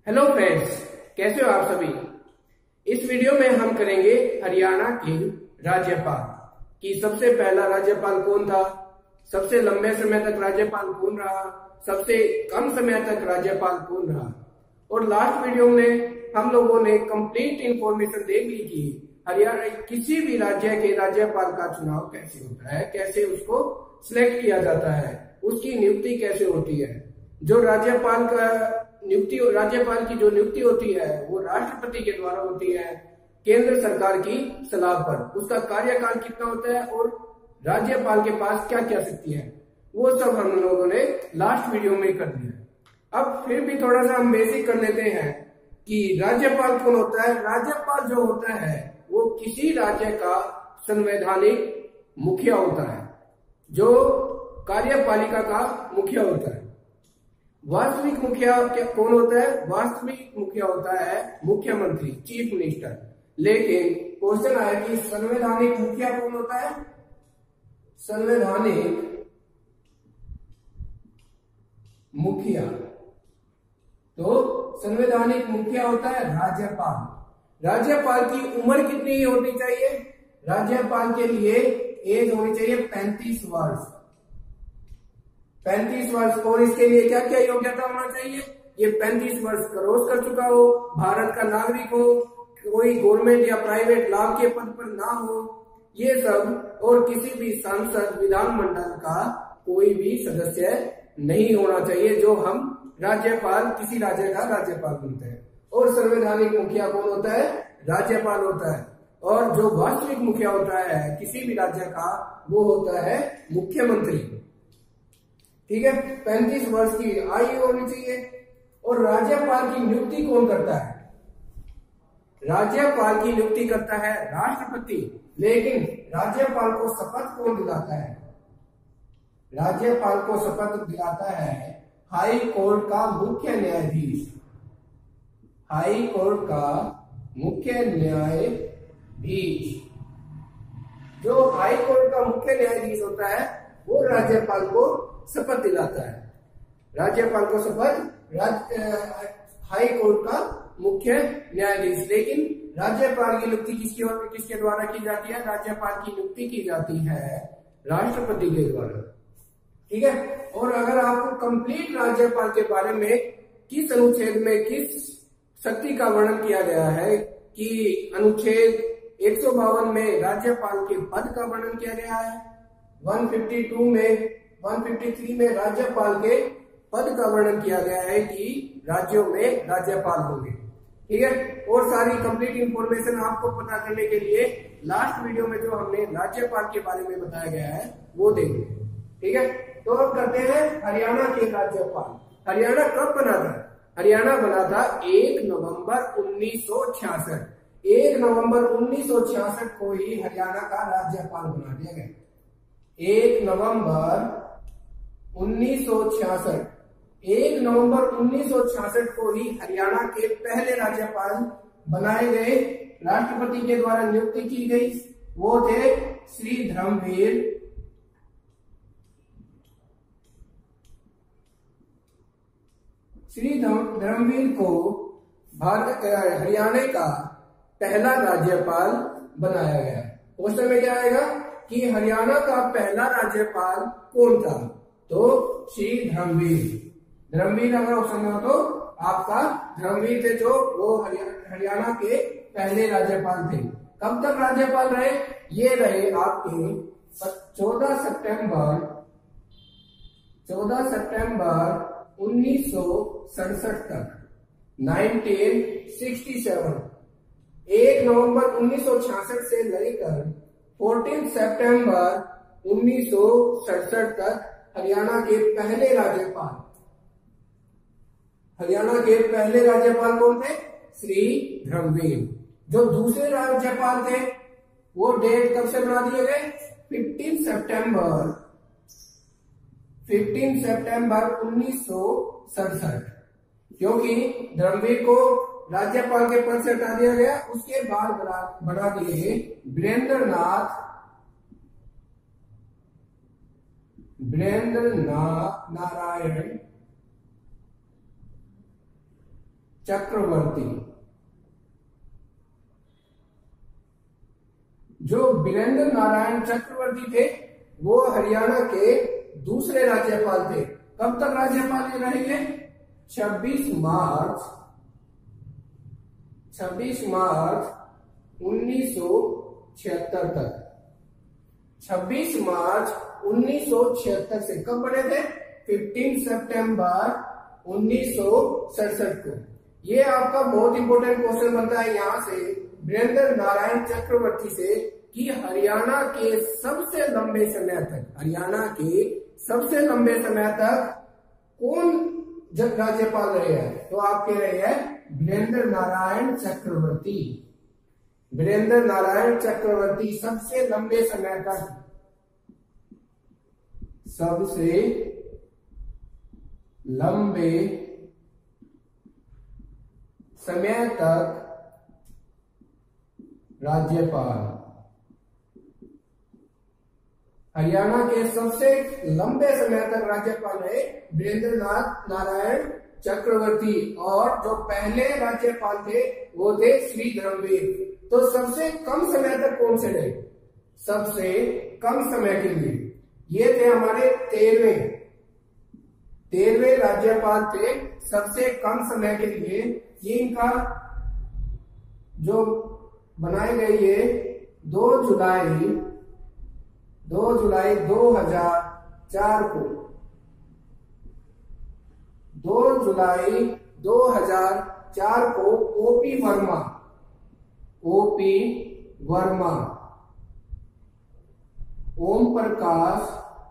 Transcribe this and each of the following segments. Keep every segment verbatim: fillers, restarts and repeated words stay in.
Hello friends, कैसे हो आप सभी। इस वीडियो में हम करेंगे हरियाणा के राज्यपाल कि सबसे पहला राज्यपाल कौन था, सबसे लंबे समय तक राज्यपाल कौन रहा, सबसे कम समय तक राज्यपाल कौन रहा। और लास्ट वीडियो में हम लोगों ने कंप्लीट इंफॉर्मेशन देख ली कि हरियाणा किसी भी राज्य के राज्यपाल का चुनाव कैसे होता है, कैसे उसको सिलेक्ट किया जाता है, उसकी नियुक्ति कैसे होती है। जो राज्यपाल का नियुक्ति राज्यपाल की जो नियुक्ति होती है वो राष्ट्रपति के द्वारा होती है केंद्र सरकार की सलाह पर। उसका कार्यकाल कितना होता है और राज्यपाल के पास क्या क्या शक्ति है, वो सब हम लोगों ने लास्ट वीडियो में कर दिया। अब फिर भी थोड़ा सा हम बेसिक कर लेते हैं कि राज्यपाल कौन होता है। राज्यपाल जो होता है वो किसी राज्य का संवैधानिक मुखिया होता है, जो कार्यपालिका का मुखिया होता है। वास्तविक मुखिया क्या कौन होता है? वास्तविक मुखिया होता है मुख्यमंत्री, चीफ मिनिस्टर। लेकिन क्वेश्चन आया कि संवैधानिक मुखिया कौन होता है? संवैधानिक मुखिया, तो संवैधानिक मुखिया होता है राज्यपाल। राज्यपाल की उम्र कितनी होनी चाहिए? राज्यपाल के लिए एज होनी चाहिए पैंतीस वर्ष। पैंतीस वर्ष। और इसके लिए क्या क्या योग्यता होना चाहिए? ये पैंतीस वर्ष क्रॉस कर चुका हो, भारत का नागरिक हो, कोई गवर्नमेंट या प्राइवेट लाभ के पद पर ना हो, ये सब। और किसी भी सांसद, विधानमंडल का कोई भी सदस्य नहीं होना चाहिए, जो हम राज्यपाल, किसी राज्य का राज्यपाल बनते हैं। और संवैधानिक मुखिया कौन होता है? राज्यपाल होता है। और जो वास्तविक मुखिया होता है किसी भी राज्य का, वो होता है मुख्यमंत्री। ठीक है, पैंतीस वर्ष की आयु होनी चाहिए। और राज्यपाल की नियुक्ति कौन करता है? राज्यपाल की नियुक्ति करता है राष्ट्रपति। लेकिन राज्यपाल को शपथ कौन दिलाता है? राज्यपाल को शपथ दिलाता है हाई कोर्ट का मुख्य न्यायाधीश। हाई कोर्ट का मुख्य न्यायाधीश, जो हाई कोर्ट का मुख्य न्यायाधीश होता है, वो राज्यपाल को शपथ दिलाता है। राज्यपाल को शपथ हाई कोर्ट का मुख्य न्यायाधीश। लेकिन राज्यपाल की नियुक्ति किसके किसके द्वारा की जाती है? राज्यपाल की नियुक्ति की जाती है राष्ट्रपति के द्वारा। ठीक है। और अगर आपको कंप्लीट राज्यपाल के बारे में किस अनुच्छेद में किस शक्ति का वर्णन किया गया है कि अनुच्छेद एक सौ बावन में राज्यपाल के पद का वर्णन किया गया है, एक सौ बावन में एक सौ तिरेपन में राज्यपाल के पद का वर्णन किया गया है कि राज्यों में राज्यपाल होंगे। ठीक है। और सारी कंप्लीट इंफॉर्मेशन आपको पता करने के लिए लास्ट वीडियो में जो हमने राज्यपाल के बारे में बताया गया है वो देखिए। ठीक है। तो अब करते हैं हरियाणा के राज्यपाल। हरियाणा कब बना था? हरियाणा बना था एक नवंबर उन्नीस सौ छियासठ। एक नवंबर उन्नीस सौ छियासठ को ही हरियाणा का राज्यपाल बना दिया गया। एक नवंबर उन्नीस सौ छियासठ एक नवंबर उन्नीस सौ छियासठ को ही हरियाणा के पहले राज्यपाल बनाए गए, राष्ट्रपति के द्वारा नियुक्ति की गई। वो थे श्री धर्मवीर श्री धर्मवीर को भारत हरियाणा का पहला राज्यपाल बनाया गया। क्वेश्चन में क्या आएगा कि हरियाणा का पहला राज्यपाल कौन था? तो श्री धर्मवीर। धर्मवीर अगर ऑप्शन में हो तो आपका धर्मवीर थे, जो वो हरियाणा के पहले राज्यपाल थे। कब तक राज्यपाल रहे? ये रहे आपके चौदह सितंबर चौदह सितंबर उन्नीस सौ सड़सठ तक, उन्नीस सौ सरसठ। एक नवंबर उन्नीस सौ छियासठ से लेकर चौदह सितंबर उन्नीस सौ सड़सठ तक हरियाणा के पहले राज्यपाल हरियाणा के पहले राज्यपाल कौन थे? श्री धर्मवीर। जो दूसरे राज्यपाल थे वो डेट कब से बना दिए गए? पंद्रह सितंबर पंद्रह सितंबर उन्नीस सौ सड़सठ। क्योंकि धर्मवीर को राज्यपाल के पद से हटा दिया गया, उसके बाद बना दिए वीरेंद्र नाथ वीरेंद्र नारायण चक्रवर्ती। जो वीरेंद्र नारायण चक्रवर्ती थे वो हरियाणा के दूसरे राज्यपाल थे। कब तक राज्यपाल रहेंगे? छब्बीस मार्च छब्बीस मार्च उन्नीस सौ छिहत्तर तक। छब्बीस मार्च उन्नीस सौ छिहत्तर से कब बने थे? पंद्रह सितंबर उन्नीस सौ सड़सठ को। ये आपका बहुत इंपॉर्टेंट क्वेश्चन बनता है यहाँ से वीरेंद्र नारायण चक्रवर्ती से कि हरियाणा के सबसे लंबे समय तक हरियाणा के सबसे लंबे समय तक कौन जब राज्यपाल रहे हैं? तो आप कह रहे हैं वीरेंद्र नारायण चक्रवर्ती। वीरेंद्र नारायण चक्रवर्ती सबसे लंबे समय तक सबसे लंबे समय तक राज्यपाल। हरियाणा के सबसे लंबे समय तक राज्यपाल रहे वीरेंद्र नाथ नारायण चक्रवर्ती। और जो पहले राज्यपाल थे वो थे श्री धर्मवीर। तो सबसे कम समय तक कौन से रहे? सबसे कम समय के लिए ये थे हमारे तेरहवें तेरहवें राज्यपाल थे सबसे कम समय के लिए। ये इनका जो बनाए गए ये दो जुलाई दो जुलाई दो हजार चार को दो जुलाई दो हजार चार को ओपी वर्मा ओपी वर्मा ओम प्रकाश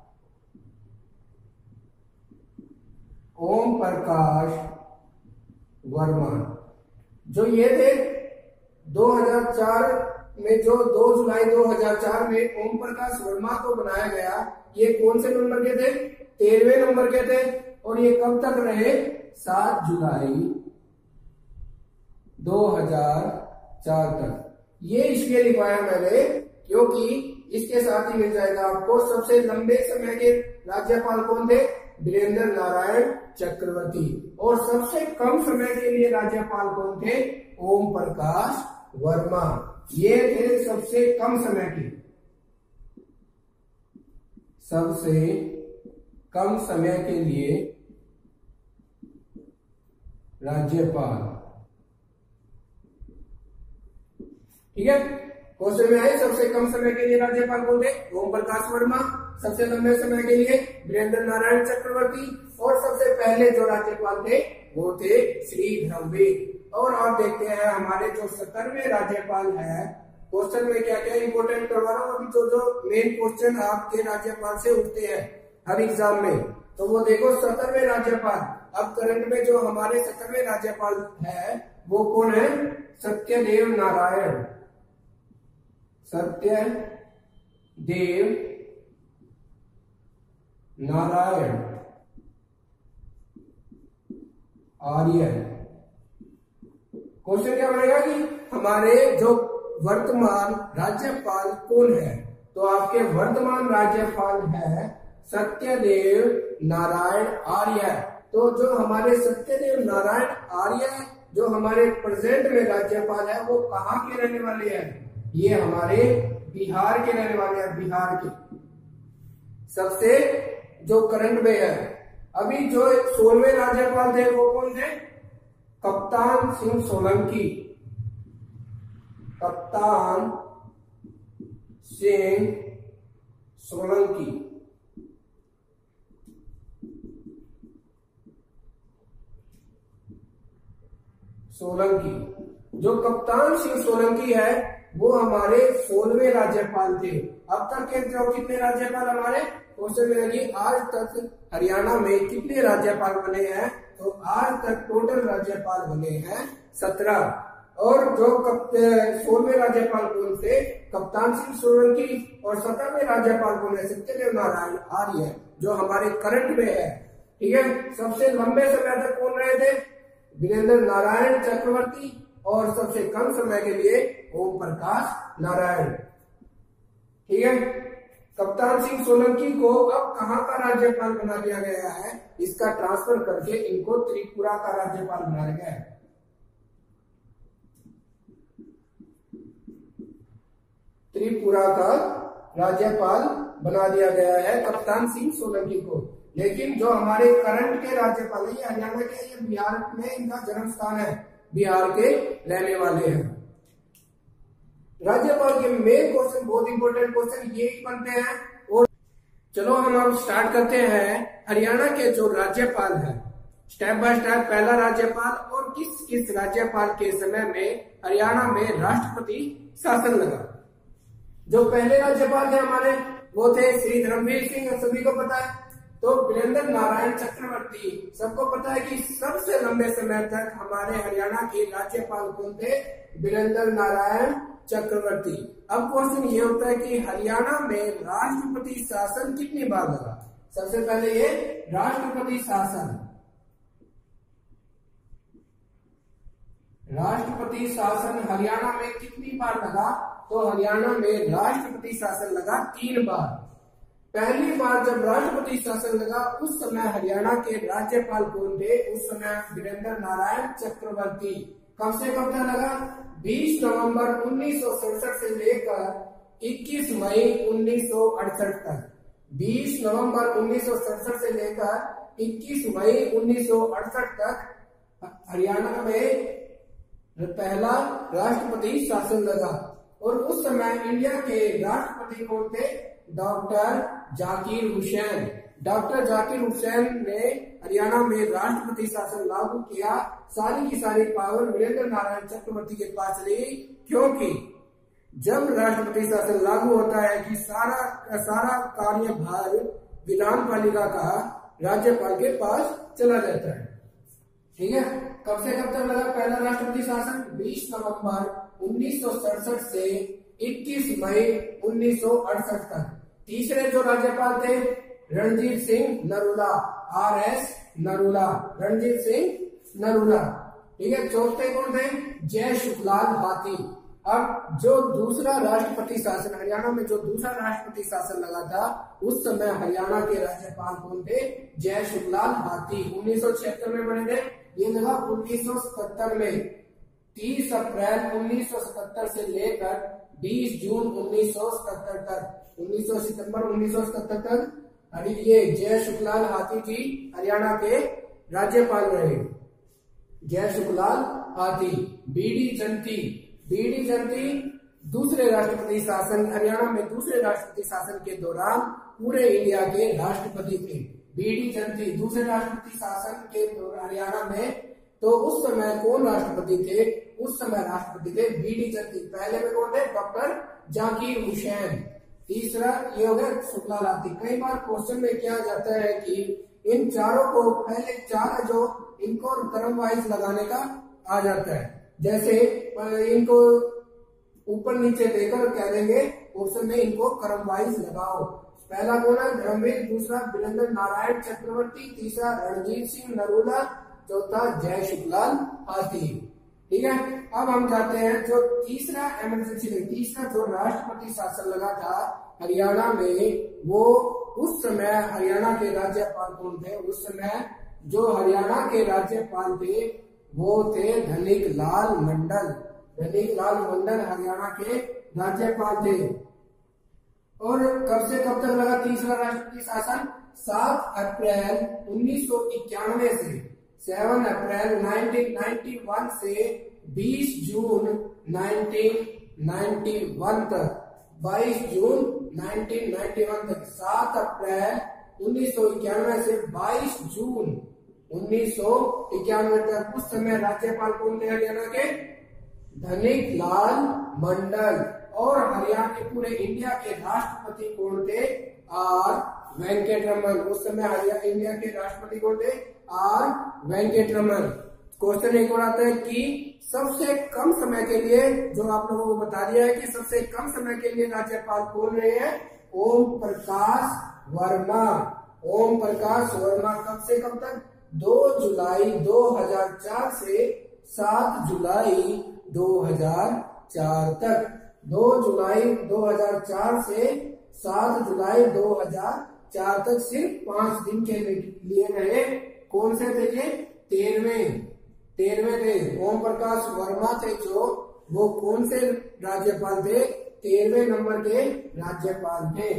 ओम प्रकाश वर्मा जो ये थे दो हजार चार में जो दो जुलाई दो हजार चार में ओम प्रकाश वर्मा को बनाया गया। ये कौन से नंबर के थे? तेरहवें नंबर के थे। और ये कब तक रहे? सात जुलाई दो हजार चार तक। ये इसलिए लिखवाया मैंने क्योंकि इसके साथ ही मिल जाएगा आपको सबसे लंबे समय के राज्यपाल कौन थे? वीरेंद्र नारायण चक्रवर्ती। और सबसे कम समय के लिए राज्यपाल कौन थे? ओम प्रकाश वर्मा। ये थे सबसे कम समय के सबसे कम समय के लिए राज्यपाल। ठीक है, क्वेश्चन में आए सबसे कम समय के लिए राज्यपाल कौन थे? ओम प्रकाश वर्मा। सबसे लंबे समय के लिए वीरेंद्र नारायण चक्रवर्ती। और सबसे पहले जो राज्यपाल थे वो थे श्री धर्मवीर। और आप देखते हैं हमारे जो सत्तरवें राज्यपाल है, क्वेश्चन में क्या क्या इंपोर्टेंट करवा रहा हूँ अभी जो जो मेन क्वेश्चन आपके राज्यपाल से उठते हैं हर एग्जाम में। तो वो देखो सत्तरवें राज्यपाल। अब करंट में जो हमारे सत्तरवें राज्यपाल है वो कौन है? सत्यदेव नारायण सत्यदेव नारायण आर्य। क्वेश्चन क्या बनेगा कि हमारे जो वर्तमान राज्यपाल कौन है? तो आपके वर्तमान राज्यपाल है सत्यदेव नारायण आर्य। तो जो हमारे सत्यदेव नारायण आर्य जो हमारे प्रेजेंट में राज्यपाल है वो कहाँ के रहने वाले हैं? ये हमारे बिहार के रहने वाले हैं। बिहार के सबसे जो करंट में है। अभी जो सोलहवें राज्यपाल थे वो कौन थे? कप्तान सिंह सोलंकी। कप्तान सिंह सोलंकी। सोलंकी जो कप्तान सिंह सोलंकी है वो हमारे सोलहवें राज्यपाल थे। अब तक के जो कितने राज्यपाल हमारे क्वेश्चन में कि आज तक हरियाणा में कितने राज्यपाल बने हैं? तो आज तक टोटल राज्यपाल बने हैं सत्रह। और जो सोलहवें राज्यपाल कौन थे? कप्तान सिंह सोलंकी। और सत्रहवें राज्यपाल कौन है? सत्यदेव नारायण आर्य जो हमारे करंट में है। ठीक है, सबसे लंबे समय तक कौन रहे थे? वीरेंद्र नारायण चक्रवर्ती। और सबसे कम समय के लिए ओम प्रकाश नारायण। ठीक है, कप्तान सिंह सोलंकी को अब कहां का राज्यपाल बना दिया गया है? इसका ट्रांसफर करके इनको त्रिपुरा का राज्यपाल बनाया गया है। त्रिपुरा का राज्यपाल बना दिया गया है कप्तान सिंह सोलंकी को। लेकिन जो हमारे करंट के राज्यपाल है, ये हरियाणा के, ये बिहार में इनका जन्म स्थान है, बिहार के रहने वाले हैं। राज्यपाल के मेन क्वेश्चन, बहुत इंपॉर्टेंट क्वेश्चन ये बनते हैं। और चलो हम अब स्टार्ट करते हैं हरियाणा के जो राज्यपाल है, स्टेप बाय स्टेप। पहला राज्यपाल और किस किस राज्यपाल के समय में हरियाणा में राष्ट्रपति शासन लगा। जो पहले राज्यपाल थे हमारे वो थे श्री धर्मवीर सिंह, सभी को पता है। तो वीरेंद्र नारायण चक्रवर्ती, सबको पता है कि सबसे लंबे समय तक हमारे हरियाणा के राज्यपाल कौन थे, वीरेंद्र नारायण चक्रवर्ती। अब क्वेश्चन ये होता है कि हरियाणा में राष्ट्रपति शासन कितनी बार लगा। सबसे पहले ये राष्ट्रपति शासन, राष्ट्रपति शासन हरियाणा में कितनी बार लगा, तो हरियाणा में राष्ट्रपति शासन लगा तीन बार। पहली बार जब राष्ट्रपति शासन लगा उस समय हरियाणा के राज्यपाल कौन थे, उस समय वीरेंद्र नारायण चक्रवर्ती। कब से कब तक लगा, बीस नवंबर उन्नीस सौ सड़सठ से लेकर इक्कीस मई उन्नीस सौ अड़सठ तक। बीस नवंबर उन्नीस सौ सड़सठ से लेकर इक्कीस मई उन्नीस सौ अड़सठ तक हरियाणा में पहला राष्ट्रपति शासन लगा। और उस समय इंडिया के राष्ट्रपति कौन थे, डॉक्टर जाकिर हुसैन। डॉक्टर जाकिर हुसैन ने हरियाणा में राष्ट्रपति शासन लागू किया। सारी की सारी पावर वीरेंद्र नारायण चक्रवर्ती के पास रही, क्योंकि जब राष्ट्रपति शासन लागू होता है कि सारा सारा कार्यभार विधान पालिका का राज्यपाल के पास चला जाता है। ठीक है, कब से कब तक लगा पहला राष्ट्रपति शासन, बीस नवंबर उन्नीस सौ सड़सठ से इक्कीस मई उन्नीस सौ अड़सठ तक। तीसरे जो राज्यपाल थे रणजीत सिंह नरूला, आर एस नरूला, रणजीत सिंह नरूला। ठीक है, चौथे कौन थे, जय शुक्लाल हाथी। अब जो दूसरा राष्ट्रपति शासन हरियाणा में जो दूसरा राष्ट्रपति शासन लगा था उस समय हरियाणा के राज्यपाल कौन थे, जय शुक्लाल हाथी। उन्नीस सौ छिहत्तर में बने थे, ये लगा उन्नीस सौ सतहत्तर में। तीस अप्रैल उन्नीस सौ सतहत्तर से लेकर बीस जून उन्नीस सौ सतहत्तर तक, उन्नीस सौ सितंबर उन्नीस सौ सतहत्तर तक अभी ये जय शुक्लाल हाथी जी हरियाणा के राज्यपाल रहे। जय शुक्लाल हाथी। बीडी जंती, बीडी जंती दूसरे राष्ट्रपति शासन, हरियाणा में दूसरे राष्ट्रपति शासन के दौरान पूरे इंडिया के राष्ट्रपति थे। बीडी जंती दूसरे राष्ट्रपति शासन के हरियाणा में, तो उस समय कौन राष्ट्रपति थे, उस समय राष्ट्रपति थे बीडी जंती। पहले में कौन थे, डॉक्टर जाकिर हुसैन। तीसरा ये हो गया शुक्लाल हाथी। कई बार क्वेश्चन में क्या जाता है कि इन चारों को पहले चार जो इनको क्रम वाइज लगाने का आ जाता है, जैसे इनको ऊपर नीचे देकर कह देंगे क्वेश्चन में इनको क्रम वाइज लगाओ। पहला कौन है, धर्मवीर, दूसरा वीरेंद्र नारायण चक्रवर्ती, तीसरा रणजीत सिंह नरूला, चौथा जय शुक्लाल हाथी। ठीक है, अब हम जाते हैं जो तीसरा इमरजेंसी, तीसरा जो राष्ट्रपति शासन लगा था हरियाणा में, वो उस समय हरियाणा के राज्यपाल कौन थे, उस समय जो हरियाणा के राज्यपाल थे वो थे धनिक लाल मंडल। धनिक लाल मंडल हरियाणा के राज्यपाल थे। और कब से कब तक लगा तीसरा राष्ट्रपति शासन, सात अप्रैल उन्नीस सौ इक्यानवे से, सात अप्रैल उन्नीस सौ इक्यानवे से बीस जून उन्नीस सौ इक्यानवे तक, बाईस जून उन्नीस सौ इक्यानवे तक, सात अप्रैल उन्नीस सौ इक्यानवे से बाईस जून उन्नीस सौ इक्यानवे तक। उस समय राज्यपाल कौन थे हरियाणा के, धनिक लाल मंडल। और हरियाणा के पूरे इंडिया के राष्ट्रपति कौन थे, आर वेंकटरमन। उस समय हरियाणा इंडिया के राष्ट्रपति कौन थे, आर वेंकटरमन। क्वेश्चन एक और आता है कि सबसे कम समय के लिए, जो आप लोगों को बता दिया है कि सबसे कम समय के लिए राज्यपाल कौन रहे हैं, ओम प्रकाश वर्मा। ओम प्रकाश वर्मा कब से कब तक, दो जुलाई दो हजार चार से सात जुलाई दो हजार चार तक। दो जुलाई दो हजार चार से सात जुलाई दो हजार चार तक सिर्फ पांच दिन के लिए रहे। कौन से थे ये, तेरहवें तेरहवें थे। ओम प्रकाश वर्मा थे जो, वो कौन से राज्यपाल थे, तेरहवें नंबर के राज्यपाल थे।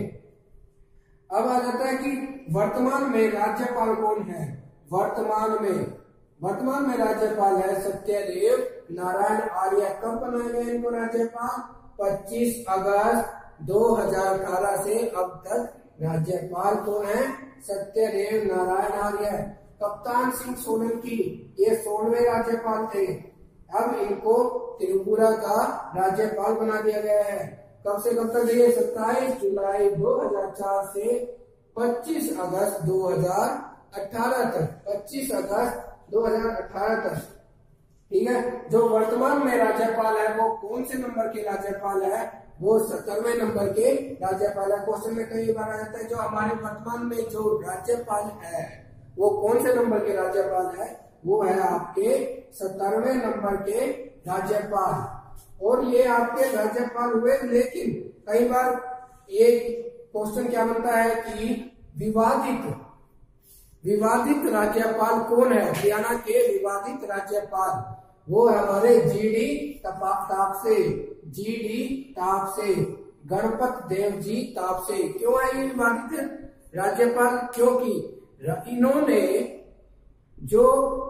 अब आ जाता है कि वर्तमान में राज्यपाल कौन है। वर्तमान में वर्तमान में राज्यपाल है सत्यदेव नारायण आर्य। कब बनाए गए इनको राज्यपाल? पच्चीस अगस्त दो हजार अठारह से अब तक राज्यपाल कौन है? सत्यदेव नारायण आर्य। कप्तान सिंह सोलंकी ये सोलहवें राज्यपाल थे। अब इनको त्रिपुरा का राज्यपाल बना दिया गया है। कब से कब तक? ये सत्ताईस जुलाई दो हजार चार से पच्चीस अगस्त दो हजार अठारह तक। पच्चीस अगस्त दो हजार अठारह तक, ठीक है। जो वर्तमान में राज्यपाल है वो कौन से नंबर के राज्यपाल है? वो सत्तरवें नंबर के राज्यपाल है। क्वेश्चन में कई बार आ जाता है जो हमारे वर्तमान में जो राज्यपाल है वो कौन से नंबर के राज्यपाल है? वो है आपके सत्तरवें नंबर के राज्यपाल। और ये आपके राज्यपाल हुए, लेकिन कई बार ये क्वेश्चन क्या बनता है कि विवादित विवादित राज्यपाल कौन है? हरियाणा के विवादित राज्यपाल वो हमारे जीडी तापसे जीडी तापसे गणपत देव जी तापसे। क्यों है ये विवादित राज्यपाल? क्योंकि इन्होंने जो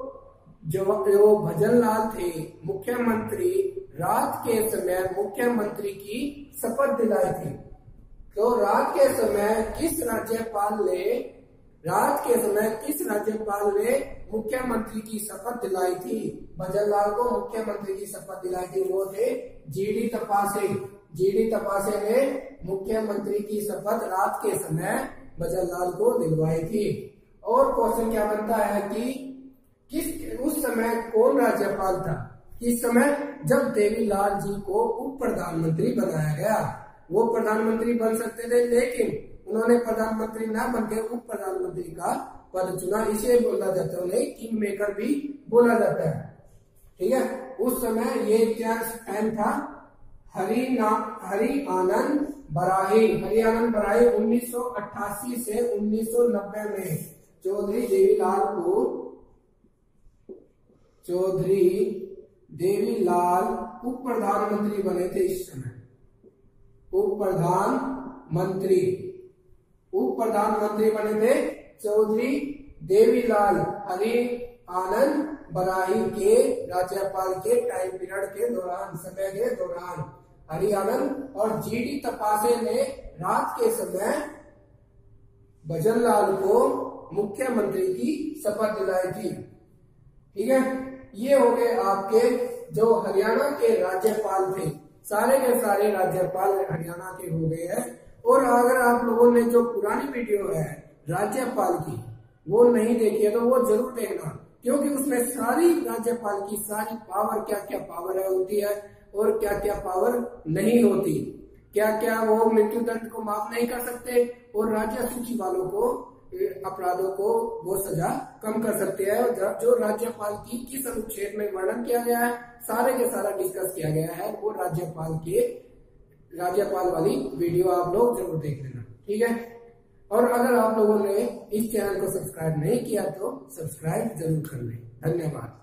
जो जो भजन लाल थे मुख्यमंत्री, रात के समय मुख्यमंत्री की शपथ दिलाई थी। तो रात के समय किस राज्यपाल ने रात के समय किस राज्यपाल ने मुख्यमंत्री की शपथ दिलाई थी? भजन लाल को मुख्यमंत्री की शपथ दिलाई थी, वो थे जीडी तपासे। जीडी तपासे ने मुख्यमंत्री की शपथ रात के समय भजन लाल को दिलवाई थी। और क्वेश्चन क्या बनता है कि किस उस समय कौन राज्यपाल था? किस समय? जब देवीलाल जी को उप प्रधानमंत्री बनाया गया। वो प्रधानमंत्री बन सकते थे, लेकिन उन्होंने प्रधानमंत्री ना बनकर उप प्रधानमंत्री का पद चुना। इसे बोला जाता है, उन्हें किंग मेकर भी बोला जाता है, ठीक है। उस समय ये क्या फैन था? हरि नाम हरि आनंद बराही। हरि आनंद बराही उन्नीस सौ अट्ठासी से उन्नीस सौ नब्बे में चौधरी देवीलाल को चौधरी देवीलाल उप प्रधानमंत्री बने थे। इस समय उप प्रधानमंत्री उप प्रधानमंत्री बने थे चौधरी देवीलाल हरि आनंद बराही के राज्यपाल के टाइम पीरियड के दौरान, समय के दौरान। हरि आनंद और जीडी तपासे ने रात के समय भजन लाल को मुख्यमंत्री की शपथ दिलाई थी, ठीक है। ये हो गए आपके जो हरियाणा के राज्यपाल थे। सारे के सारे राज्यपाल हरियाणा के हो गए हैं। और अगर आप लोगों ने जो पुरानी वीडियो है राज्यपाल की वो नहीं देखी है तो वो जरूर देखना, क्योंकि उसमें सारी राज्यपाल की सारी पावर, क्या क्या पावर है होती है और क्या क्या पावर नहीं होती, क्या क्या वो मृत्यु दंड को माफ नहीं कर सकते और राज्य सूची वालों को अपराधों को वो सजा कम कर सकते हैं। और जो राज्यपाल की किस अनुच्छेद में वर्णन किया गया है सारे के सारा डिस्कस किया गया है। वो राज्यपाल के राज्यपाल वाली वीडियो आप लोग जरूर देख लेना, ठीक है। और अगर आप लोगों ने इस चैनल को सब्सक्राइब नहीं किया तो सब्सक्राइब जरूर कर लें। धन्यवाद।